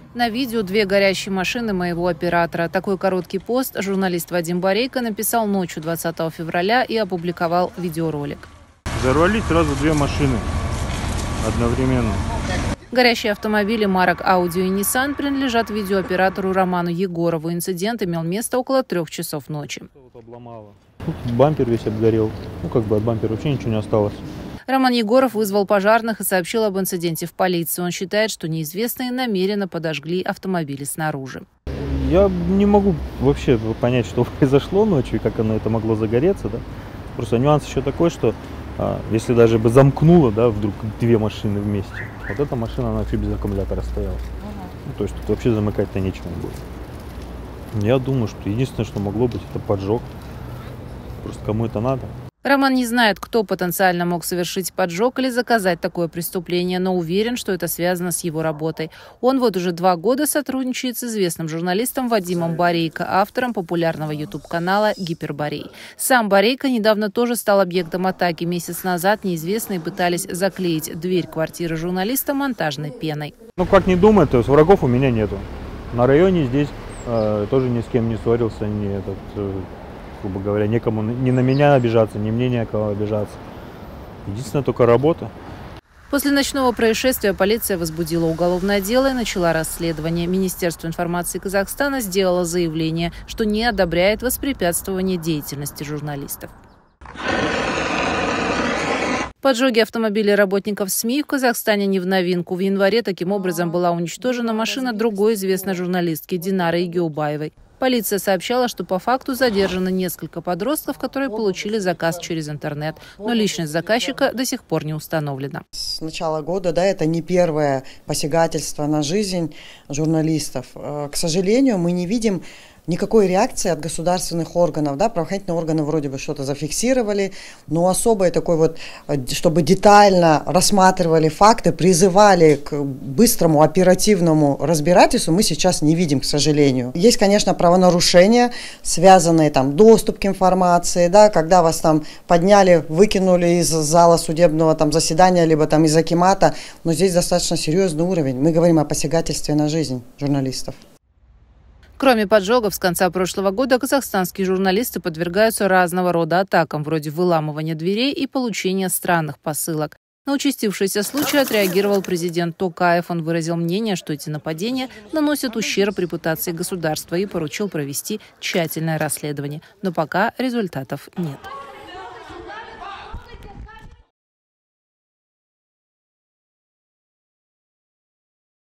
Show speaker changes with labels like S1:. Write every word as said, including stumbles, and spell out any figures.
S1: На видео две горящие машины моего оператора. Такой короткий пост журналист Вадим Борейко написал ночью двадцатого февраля и опубликовал видеоролик.
S2: Взорвались сразу две машины одновременно.
S1: Горящие автомобили марок Audi и Nissan принадлежат видеооператору Роману Егорову. Инцидент имел место около трех часов ночи.
S2: Бампер весь обгорел. Ну как бы от бампера вообще ничего не осталось.
S1: Роман Егоров вызвал пожарных и сообщил об инциденте в полицию. Он считает, что неизвестные намеренно подожгли автомобили снаружи.
S2: Я не могу вообще понять, что произошло ночью и как оно это могло загореться. Да? Просто нюанс еще такой, что а, если даже бы замкнуло, да, вдруг две машины вместе, вот эта машина, она вообще без аккумулятора стояла. Ага. Ну, то есть тут вообще замыкать-то нечего было. Я думаю, что единственное, что могло быть, это поджог. Просто кому это надо.
S1: Роман не знает, кто потенциально мог совершить поджог или заказать такое преступление, но уверен, что это связано с его работой. Он вот уже два года сотрудничает с известным журналистом Вадимом Борейко, автором популярного ютуб-канала «Гиперборей». Сам Борейко недавно тоже стал объектом атаки. Месяц назад неизвестные пытались заклеить дверь квартиры журналиста монтажной пеной.
S2: Ну, как не думай, то есть врагов у меня нету. На районе здесь э, тоже ни с кем не ссорился, ни этот... Э, грубо говоря, некому ни на меня обижаться, ни мне некого обижаться. Единственное, только работа.
S1: После ночного происшествия полиция возбудила уголовное дело и начала расследование. Министерство информации Казахстана сделало заявление, что не одобряет воспрепятствование деятельности журналистов. Поджоги автомобилей работников СМИ в Казахстане не в новинку. В январе таким образом была уничтожена машина другой известной журналистки Динары Игеубаевой. Полиция сообщала, что по факту задержано несколько подростков, которые получили заказ через интернет. Но личность заказчика до сих пор не установлена.
S3: С начала года, да, это не первое посягательство на жизнь журналистов. К сожалению, мы не видим никакой реакции от государственных органов, да, правоохранительные органы вроде бы что-то зафиксировали, но особой такой вот, чтобы детально рассматривали факты, призывали к быстрому оперативному разбирательству, мы сейчас не видим, к сожалению. Есть, конечно, правонарушения, связанные там доступ к информации, да, когда вас там подняли, выкинули из зала судебного там заседания, либо там из акимата, но здесь достаточно серьезный уровень. Мы говорим о посягательстве на жизнь журналистов.
S1: Кроме поджогов, с конца прошлого года казахстанские журналисты подвергаются разного рода атакам, вроде выламывания дверей и получения странных посылок. На участившиеся случаи отреагировал президент Токаев. Он выразил мнение, что эти нападения наносят ущерб репутации государства и поручил провести тщательное расследование. Но пока результатов нет.